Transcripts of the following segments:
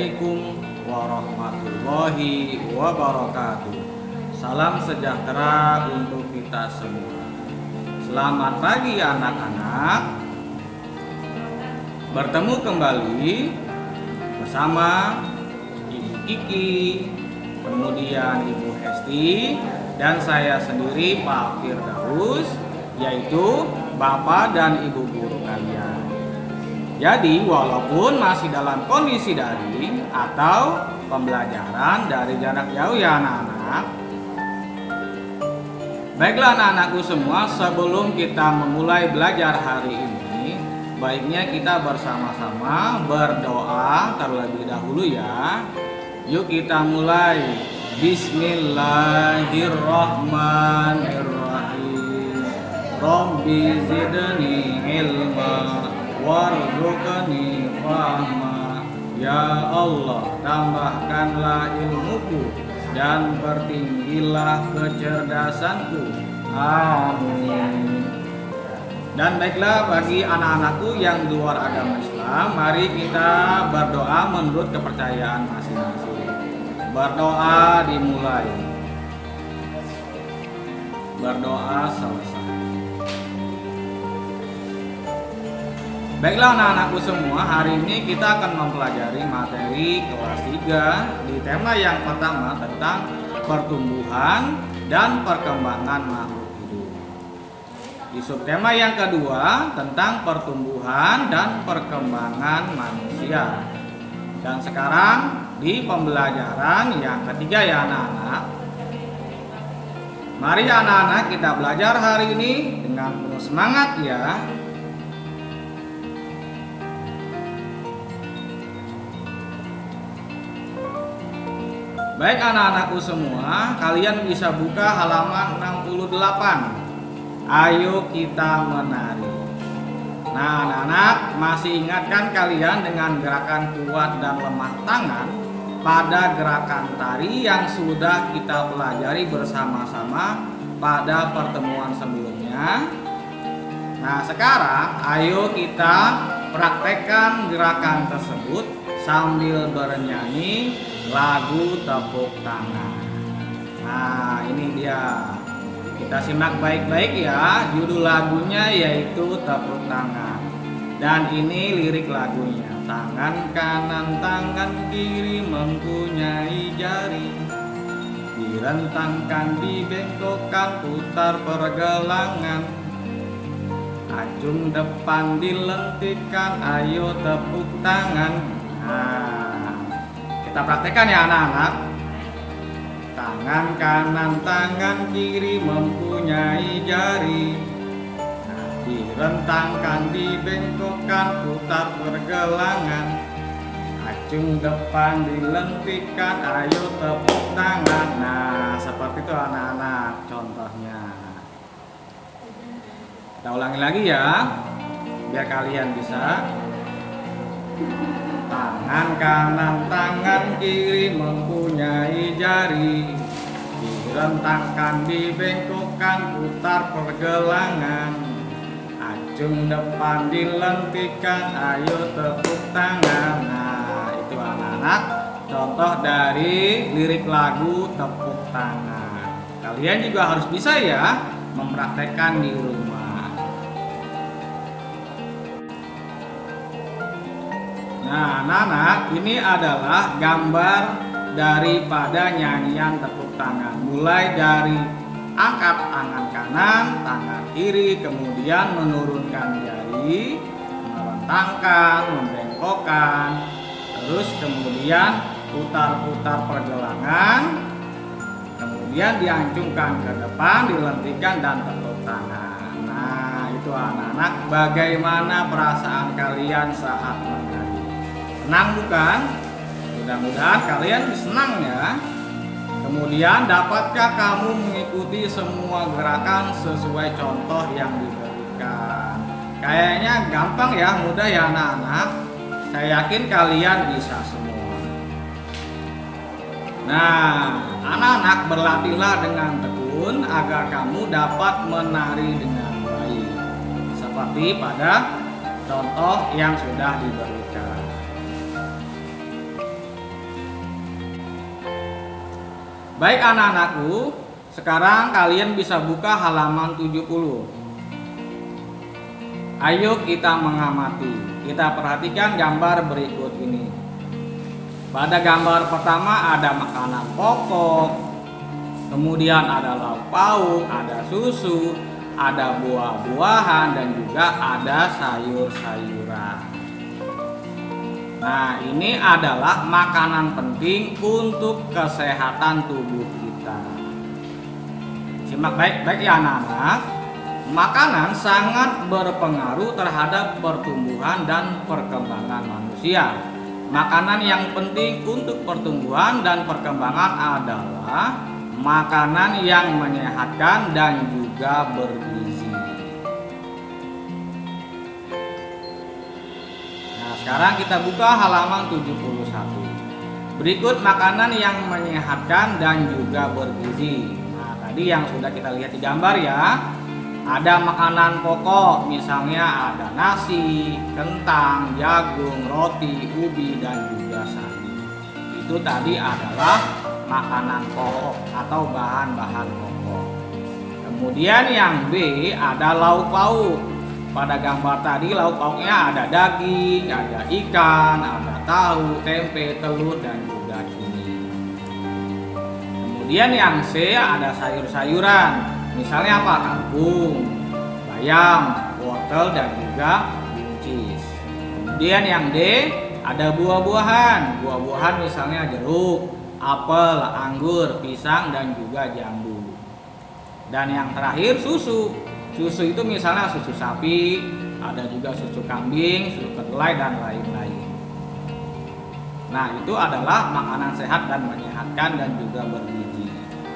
Assalamualaikum warahmatullahi wabarakatuh. Salam sejahtera untuk kita semua. Selamat pagi anak-anak. Bertemu kembali bersama Ibu Kiki, kemudian Ibu Hesti, dan saya sendiri Pak Firdaus, yaitu Bapak dan Ibu guru kalian. Jadi walaupun masih dalam kondisi daring atau pembelajaran dari jarak jauh ya anak-anak. Baiklah anak-anakku semua, sebelum kita memulai belajar hari ini, baiknya kita bersama-sama berdoa terlebih dahulu ya. Yuk kita mulai. Bismillahirrahmanirrahim. Rabbi zidni ilma warzuqni fahma. Ya Allah, tambahkanlah ilmuku dan pertinggilah kecerdasanku. Amin. Dan baiklah bagi anak-anakku yang di luar agama Islam, mari kita berdoa menurut kepercayaan masing-masing. Berdoa dimulai. Berdoa selesai. Baiklah anak-anakku semua, hari ini kita akan mempelajari materi kelas 3 di tema yang pertama tentang pertumbuhan dan perkembangan makhluk hidup. Di subtema yang kedua tentang pertumbuhan dan perkembangan manusia. Dan sekarang di pembelajaran yang ketiga ya anak-anak. Mari anak-anak kita belajar hari ini dengan penuh semangat ya. Baik anak-anakku semua, kalian bisa buka halaman 68. Ayo kita menari. Nah anak-anak, masih ingatkan kalian dengan gerakan kuat dan lemah tangan pada gerakan tari yang sudah kita pelajari bersama-sama pada pertemuan sebelumnya. Nah sekarang ayo kita praktekkan gerakan tersebut sambil bernyanyi lagu tepuk tangan. Nah ini dia, kita simak baik-baik ya. Judul lagunya yaitu Tepuk Tangan. Dan ini lirik lagunya. Tangan kanan tangan kiri mempunyai jari, direntangkan dibengkokkan putar pergelangan, acung depan dilentikkan, ayo tepuk tangan. Nah kita praktekkan ya anak-anak. Tangan kanan tangan kiri mempunyai jari, direntangkan dibengkokkan putar pergelangan, acung depan dilentikkan, ayo tepuk tangan. Nah seperti itu anak-anak contohnya. Kita ulangi lagi ya biar kalian bisa. Tangan kanan tangan kiri mempunyai jari, direntangkan dibengkokkan putar pergelangan, acung depan dilentikkan, ayo tepuk tangan. Nah itu anak-anak contoh dari lirik lagu Tepuk Tangan. Kalian juga harus bisa ya mempraktekkan di rumah. Nah anak-anak, ini adalah gambar daripada nyanyian tepuk tangan. Mulai dari angkat tangan kanan, tangan kiri, kemudian menurunkan jari, merentangkan, membengkokkan, terus kemudian putar-putar pergelangan, kemudian diancungkan ke depan, dilentikan dan tepuk tangan. Nah itu anak-anak, bagaimana perasaan kalian saat menari? Senang bukan? Mudah-mudahan kalian senang ya. Kemudian dapatkah kamu mengikuti semua gerakan sesuai contoh yang diberikan? Kayaknya gampang ya, mudah ya anak-anak. Saya yakin kalian bisa semua. Nah, anak-anak berlatihlah dengan tekun agar kamu dapat menari dengan baik. Seperti pada contoh yang sudah diberikan. Baik anak-anakku, sekarang kalian bisa buka halaman 70. Ayo kita mengamati. Kita perhatikan gambar berikut ini. Pada gambar pertama ada makanan pokok, kemudian ada lauk pauk, ada susu, ada buah-buahan, dan juga ada sayur-sayuran. Nah, ini adalah makanan penting untuk kesehatan tubuh kita. Simak baik-baik ya anak-anak. Makanan sangat berpengaruh terhadap pertumbuhan dan perkembangan manusia. Makanan yang penting untuk pertumbuhan dan perkembangan adalah makanan yang menyehatkan dan juga bergizi. Sekarang kita buka halaman 71. Berikut makanan yang menyehatkan dan juga bergizi. Nah, tadi yang sudah kita lihat di gambar ya. Ada makanan pokok, misalnya ada nasi, kentang, jagung, roti, ubi, dan juga sagu. Itu tadi adalah makanan pokok atau bahan-bahan pokok. Kemudian yang B ada lauk pauk. Pada gambar tadi lauk pauknya ada daging, ada ikan, ada tahu, tempe, telur, dan juga cumi. Kemudian yang C ada sayur-sayuran. Misalnya apa? Kangkung, bayam, wortel, dan juga buncis. Kemudian yang D ada buah-buahan. Buah-buahan misalnya jeruk, apel, anggur, pisang, dan juga jambu. Dan yang terakhir susu. Susu itu misalnya susu sapi, ada juga susu kambing, susu kedelai, dan lain-lain. Nah, itu adalah makanan sehat dan menyehatkan dan juga bergizi.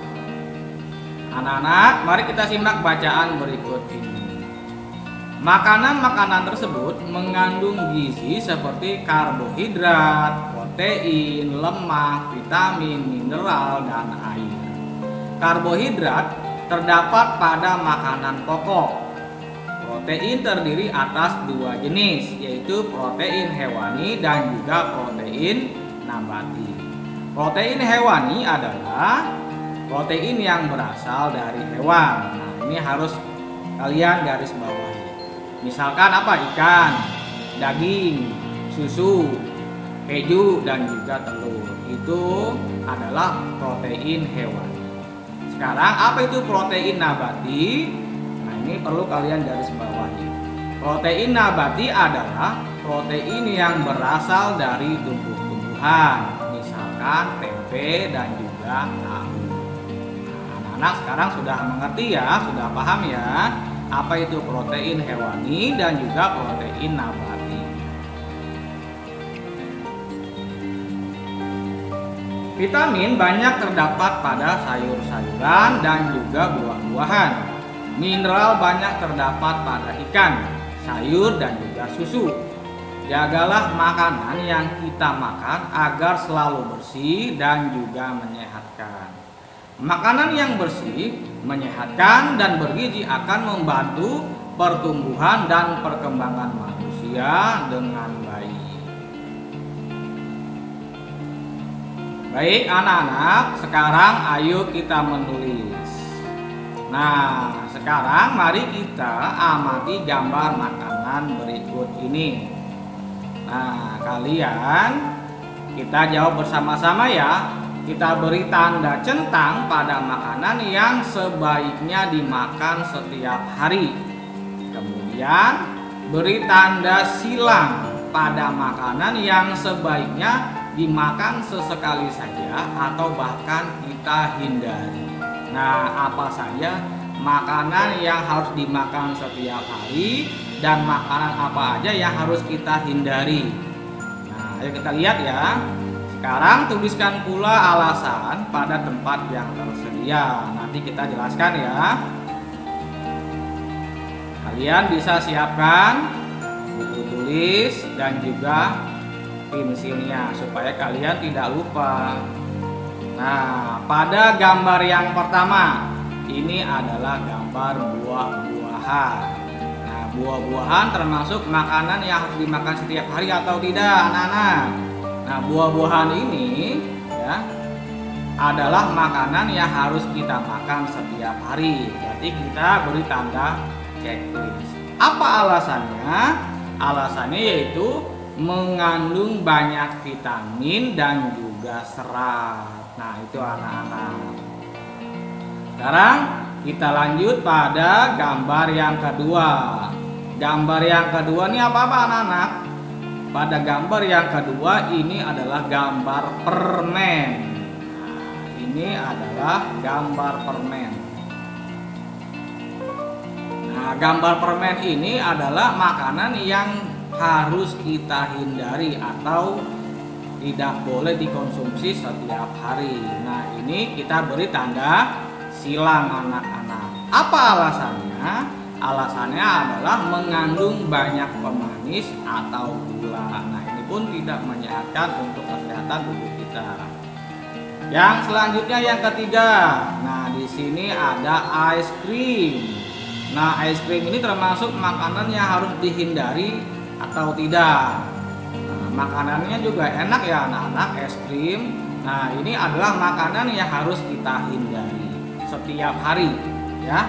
Anak-anak, mari kita simak bacaan berikut ini. Makanan-makanan tersebut mengandung gizi seperti karbohidrat, protein, lemak, vitamin, mineral, dan air. Karbohidrat terdapat pada makanan pokok. Protein terdiri atas dua jenis, yaitu protein hewani dan juga protein nabati. Protein hewani adalah protein yang berasal dari hewan. Nah, ini harus kalian garis bawahi. Misalkan apa? Ikan, daging, susu, keju, dan juga telur. Itu adalah protein hewani. Sekarang apa itu protein nabati? Nah, ini perlu kalian garis bawahi. Protein nabati adalah protein yang berasal dari tumbuh-tumbuhan, misalkan tempe dan juga tahu. Nah, anak-anak sekarang sudah mengerti ya, sudah paham ya apa itu protein hewani dan juga protein nabati. Vitamin banyak terdapat pada sayur-sayuran dan juga buah-buahan. Mineral banyak terdapat pada ikan, sayur, dan juga susu. Jagalah makanan yang kita makan agar selalu bersih dan juga menyehatkan. Makanan yang bersih, menyehatkan, dan bergizi akan membantu pertumbuhan dan perkembangan manusia dengan baik. Baik anak-anak, sekarang ayo kita menulis. Nah, sekarang mari kita amati gambar makanan berikut ini. Nah, kalian kita jawab bersama-sama ya. Kita beri tanda centang pada makanan yang sebaiknya dimakan setiap hari. Kemudian beri tanda silang pada makanan yang sebaiknya dimakan sesekali saja atau bahkan kita hindari. Nah, apa saja makanan yang harus dimakan setiap hari dan makanan apa aja yang harus kita hindari. Nah, ayo kita lihat ya. Sekarang tuliskan pula alasan pada tempat yang tersedia. Nanti kita jelaskan ya. Kalian bisa siapkan buku tulis dan juga pensilnya supaya kalian tidak lupa. Nah, pada gambar yang pertama ini adalah gambar buah-buahan. Nah, buah-buahan termasuk makanan yang harus dimakan setiap hari atau tidak, anak-anak? Nah, buah-buahan ini ya adalah makanan yang harus kita makan setiap hari. Berarti kita beri tanda checklist. Apa alasannya? Alasannya yaitu mengandung banyak vitamin dan juga serat. Nah, itu anak-anak. Sekarang kita lanjut pada gambar yang kedua. Gambar yang kedua ini apa-apa anak-anak? Pada gambar yang kedua ini adalah gambar permen. Nah, ini adalah gambar permen. Nah, gambar permen ini adalah makanan yang harus kita hindari atau tidak boleh dikonsumsi setiap hari. Nah, ini kita beri tanda silang anak-anak. Apa alasannya? Alasannya adalah mengandung banyak pemanis atau gula. Nah, ini pun tidak menyehatkan untuk kesehatan tubuh kita. Yang selanjutnya yang ketiga. Nah, di sini ada es krim. Nah, es krim ini termasuk makanan yang harus dihindari atau tidak. Nah, makanannya juga enak ya anak-anak, es krim. Nah, ini adalah makanan yang harus kita hindari setiap hari ya.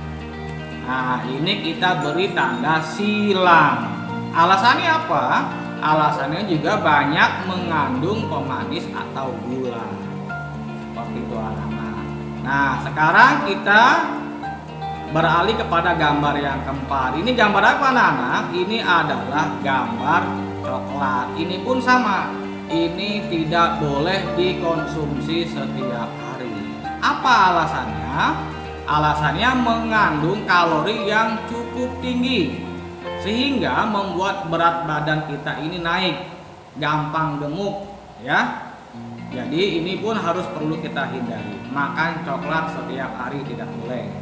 Nah, ini kita beri tanda silang. Alasannya apa? Alasannya juga banyak mengandung pemanis atau gula. Seperti itu anak-anak. Nah, sekarang kita beralih kepada gambar yang keempat. Ini gambar apa anak-anak? Ini adalah gambar coklat. Ini pun sama. Ini tidak boleh dikonsumsi setiap hari. Apa alasannya? Alasannya mengandung kalori yang cukup tinggi sehingga membuat berat badan kita ini naik, gampang gemuk ya. Jadi ini pun harus perlu kita hindari. Makan coklat setiap hari tidak boleh.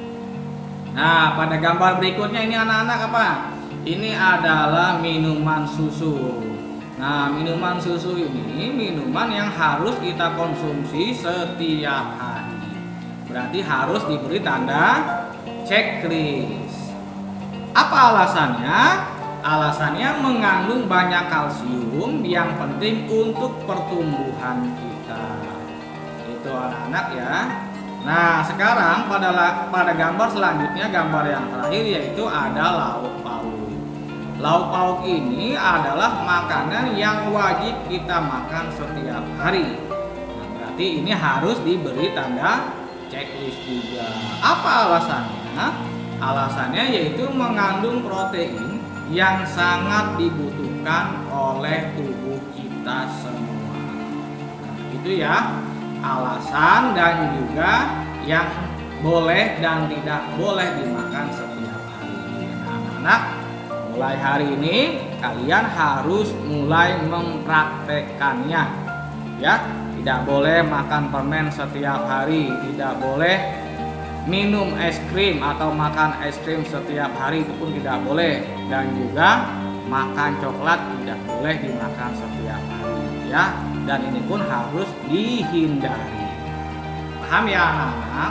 Nah, pada gambar berikutnya ini anak-anak apa? Ini adalah minuman susu. Nah, minuman susu ini minuman yang harus kita konsumsi setiap hari. Berarti harus diberi tanda checklist. Apa alasannya? Alasannya mengandung banyak kalsium yang penting untuk pertumbuhan kita. Itu anak-anak ya. Nah, sekarang pada gambar selanjutnya, gambar yang terakhir yaitu ada lauk pauk. Lauk pauk ini adalah makanan yang wajib kita makan setiap hari. Nah, berarti ini harus diberi tanda checklist juga. Apa alasannya? Alasannya yaitu mengandung protein yang sangat dibutuhkan oleh tubuh kita semua. Nah, itu ya alasan dan juga yang boleh dan tidak boleh dimakan setiap hari. Nah, anak-anak, mulai hari ini kalian harus mulai mempraktekannya ya. Tidak boleh makan permen setiap hari, tidak boleh minum es krim atau makan es krim setiap hari, itu pun tidak boleh. Dan juga makan coklat tidak boleh dimakan setiap hari ya. Dan ini pun harus dihindari. Paham ya anak-anak?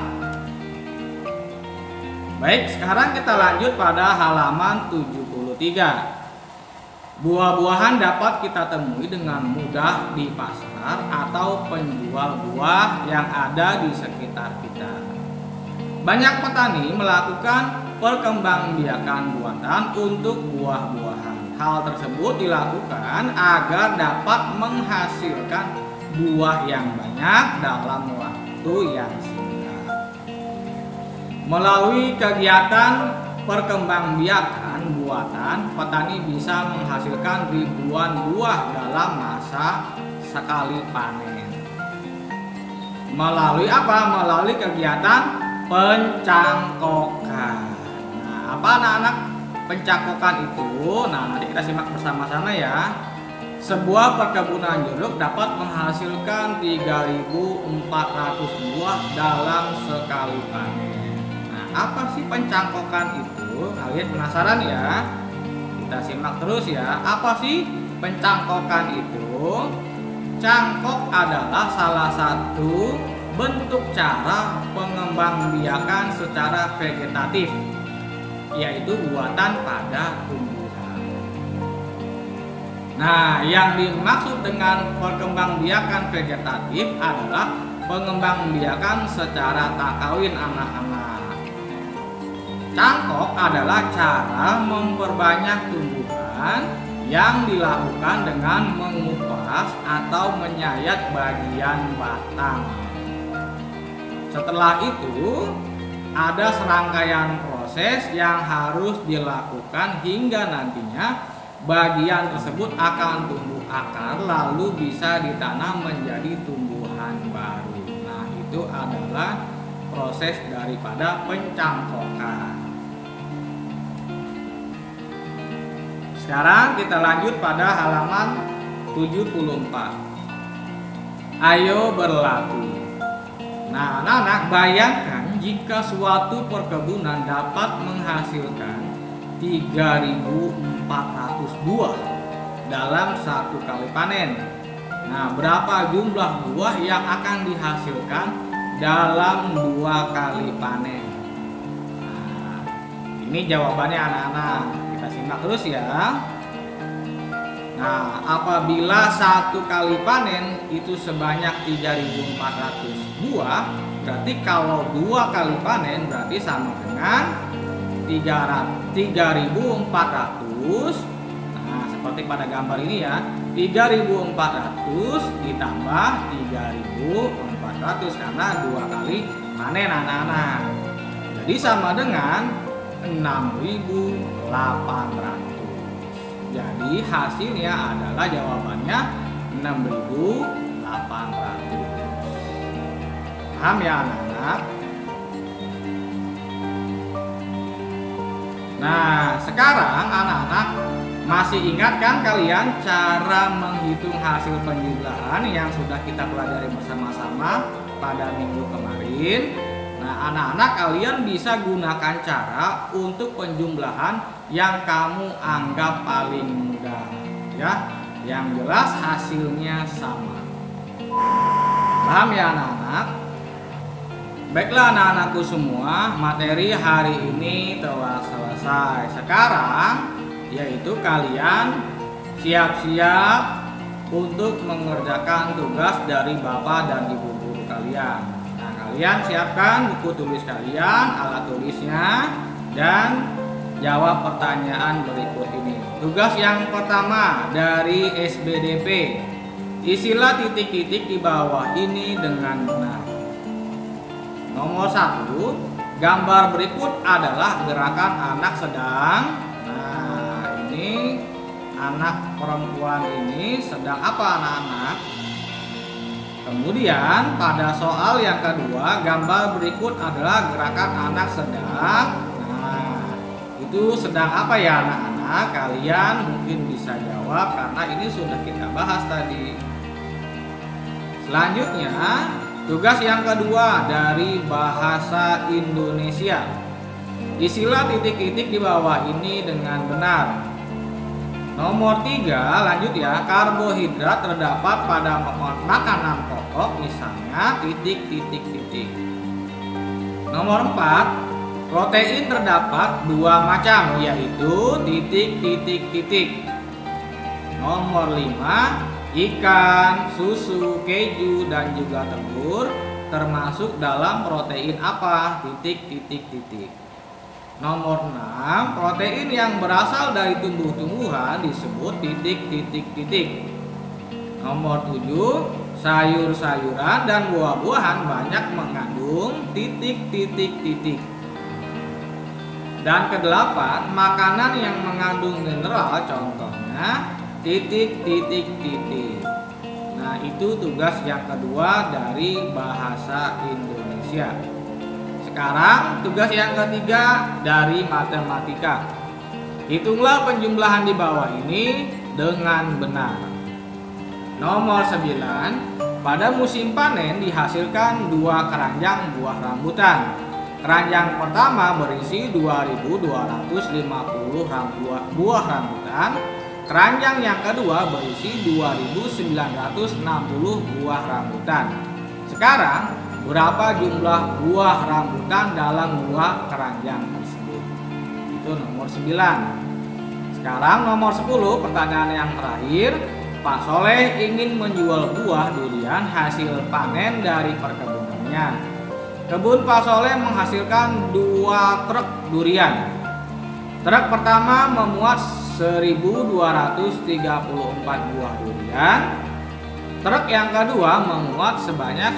Baik, sekarang kita lanjut pada halaman 73. Buah-buahan dapat kita temui dengan mudah di pasar atau penjual buah yang ada di sekitar kita. Banyak petani melakukan perkembangbiakan buatan untuk buah-buahan. Hal tersebut dilakukan agar dapat menghasilkan buah yang banyak dalam waktu yang singkat. Melalui kegiatan perkembangbiakan buatan, petani bisa menghasilkan ribuan buah dalam masa sekali panen. Melalui apa? Melalui kegiatan pencangkokan. Nah, apa anak-anak pencangkokan itu? Nah, nanti kita simak bersama-sama ya. Sebuah perkebunan jeruk dapat menghasilkan 3.400 buah dalam sekali panen. Nah, apa sih pencangkokan itu? Kalian penasaran ya? Kita simak terus ya. Apa sih pencangkokan itu? Cangkok adalah salah satu bentuk cara pengembangbiakan secara vegetatif, yaitu buatan pada tumbuhan. Nah, yang dimaksud dengan perkembangbiakan vegetatif adalah pengembangbiakan secara tak kawin anak-anak. Cangkok adalah cara memperbanyak tumbuhan yang dilakukan dengan mengupas atau menyayat bagian batang. Setelah itu, ada serangkaian proses yang harus dilakukan hingga nantinya bagian tersebut akan tumbuh akar lalu bisa ditanam menjadi tumbuhan baru. Nah, itu adalah proses daripada pencangkokan. Sekarang kita lanjut pada halaman 74. Ayo berlatih. Nah, anak-anak, bayangkan jika suatu perkebunan dapat menghasilkan 3.400 buah dalam satu kali panen. Nah, berapa jumlah buah yang akan dihasilkan dalam 2 kali panen? Nah, ini jawabannya anak-anak. Kita simak terus ya. Nah, apabila 1 kali panen itu sebanyak 3.400 buah, berarti kalau 2 kali panen berarti sama dengan 3.400. Nah, seperti pada gambar ini ya, 3.400 ditambah 3.400 karena 2 kali panen anak-anak. Jadi sama dengan 6.800. Jadi hasilnya adalah jawabannya 6.800. Paham ya anak-anak? Nah, sekarang anak-anak masih ingat kan kalian cara menghitung hasil penjumlahan yang sudah kita pelajari bersama-sama pada minggu kemarin? Nah, anak-anak kalian bisa gunakan cara untuk penjumlahan yang kamu anggap paling mudah ya, yang jelas hasilnya sama. Paham ya anak-anak? Baiklah anak-anakku semua, materi hari ini telah selesai. Sekarang yaitu kalian siap-siap untuk mengerjakan tugas dari Bapak dan Ibu guru kalian. Nah, kalian siapkan buku tulis kalian, alat tulisnya, dan jawab pertanyaan berikut ini. Tugas yang pertama dari SBDP, isilah titik-titik di bawah ini dengan benar. Nomor 1, gambar berikut adalah gerakan anak sedang. Nah, ini anak perempuan ini sedang apa anak-anak? Kemudian pada soal yang kedua, gambar berikut adalah gerakan anak sedang. Nah, itu sedang apa ya anak-anak? Kalian mungkin bisa jawab karena ini sudah kita bahas tadi. Selanjutnya, tugas yang kedua dari bahasa Indonesia. Isilah titik-titik di bawah ini dengan benar. Nomor 3, lanjut ya. Karbohidrat terdapat pada makanan pokok, misalnya titik-titik-titik. Nomor 4, protein terdapat 2 macam, yaitu titik-titik-titik. Nomor 5, ikan, susu, keju, dan juga telur termasuk dalam protein apa? Titik-titik-titik. Nomor 6, protein yang berasal dari tumbuh-tumbuhan disebut titik-titik-titik. Nomor 7, sayur-sayuran dan buah-buahan banyak mengandung titik-titik-titik. Dan ke-8, makanan yang mengandung mineral contohnya titik-titik-titik. Nah, itu tugas yang kedua dari bahasa Indonesia. Sekarang tugas yang ketiga dari matematika. Hitunglah penjumlahan di bawah ini dengan benar. Nomor 9, pada musim panen dihasilkan 2 keranjang buah rambutan. Keranjang pertama berisi 2.250 buah rambutan. Keranjang yang kedua berisi 2.960 buah rambutan. Sekarang, berapa jumlah buah rambutan dalam 2 keranjang tersebut? Itu nomor 9. Sekarang nomor 10, pertanyaan yang terakhir. Pak Soleh ingin menjual buah durian hasil panen dari perkebunannya. Kebun Pak Soleh menghasilkan 2 truk durian. Truk pertama memuat 1.234 buah durian. Truk yang kedua memuat sebanyak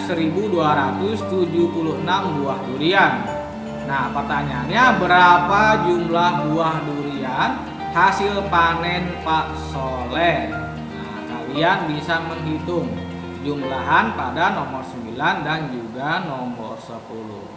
1.276 buah durian. Nah, pertanyaannya, berapa jumlah buah durian hasil panen Pak Soleh? Nah, kalian bisa menghitung jumlahan pada nomor 9 dan juga nomor 10.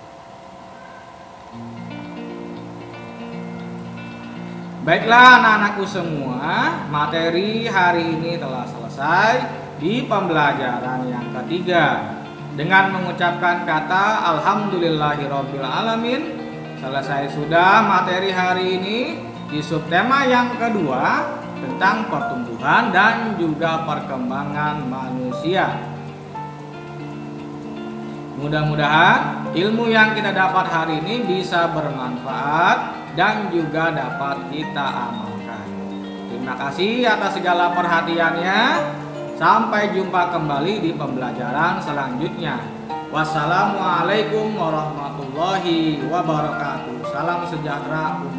Baiklah anak-anakku semua, materi hari ini telah selesai di pembelajaran yang ketiga. Dengan mengucapkan kata Alhamdulillahirabbil alamin, selesai sudah materi hari ini di subtema yang kedua tentang pertumbuhan dan juga perkembangan manusia. Mudah-mudahan ilmu yang kita dapat hari ini bisa bermanfaat dan juga dapat kita amalkan. Terima kasih atas segala perhatiannya. Sampai jumpa kembali di pembelajaran selanjutnya. Wassalamualaikum warahmatullahi wabarakatuh. Salam sejahtera.